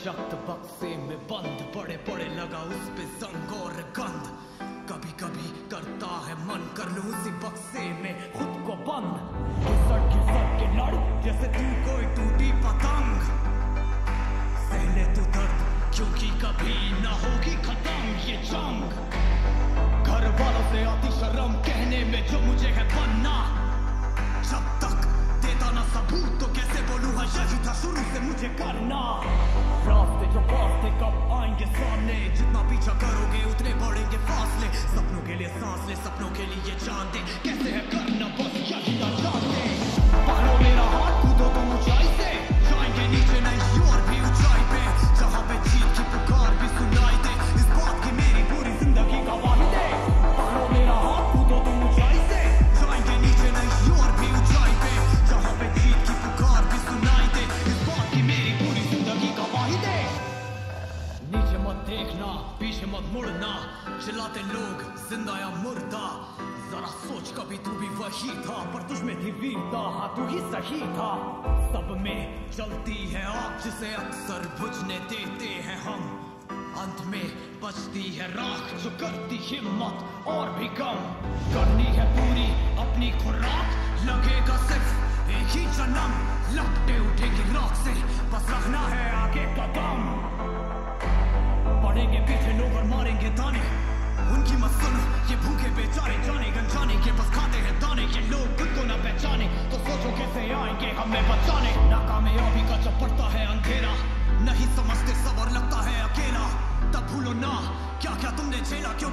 शक्त बक्से में बंद, बड़े बड़े लगा उस पे जंग और गंध। कभी कभी करता है मन कर लूं उसी बक्से में खुद को बंद। घिसट के लड़ जैसे तू कोई टूटी पतंग। सहले तू दर्द क्योंकि कभी ना होगी खत्म ये जंग। घर वालों से आती शर्म कहने में जो मुझे है बनना। जब तक देता ना सबूत तो कैसे बोलूं हाँ यही था शुरू से मुझे करना। रास्ते जो रास्ते कब आएंगे सामने, जितना पीछा करोगे उतने बढ़ेंगे फासले। सपनों के लिए सांस ले, सपनों के लिए जान दे, कैसे है करना बस यही ना जानते। पकड़ो मेरा हाथ कूदो तुम ऊंचाई से, जाएंगे नीचे नहीं और भी ऊंचाई पे। जहां पे जीत की पुकार भी सुनाई दे, इस बात की मेरी पूरी जिंदगी गवाही दे। पकड़ो मेरा हाथ कूदो तुम ऊंचाई से, जाएंगे नीचे नहीं और भी ऊंचाई पे। जहां पे जीत की पुकार भी सुनाई दे, इस बात की मेरी पूरी जिंदगी गवाही दे। नीचे मत देखना, पीछे मत मुड़ना, चिल्लाते लोग जिंदा या मुर्दा। जरा सोच कभी तू भी वही था, पर तुझ में थी वीरता, हाँ तू ही सही था। सब में जलती है आग जिसे अक्सर बुझने देते हैं हम। अंत में बचती है राख जो करती हिम्मत और भी कम। करनी है पूरी अपनी खुराक, लगेगा सिर्फ एक ही जन्म। लपटे उठेगी राख से, बस रखना है आगे कदम। पड़ेंगे पीछे लोग और मारेंगे ताने, उनकी मत सुनो ये भूखे बेचारे। जाने गंजाने के बस खाते हैं दाने, ये लोग खुद को न पहचाने तो सोचो कैसे आएंगे हमें बचाने। नाकामयाबी का जब पड़ता है अंधेरा, नहीं समझते सब और लगता है अकेला। तब भूलो ना क्या क्या तुमने झेला,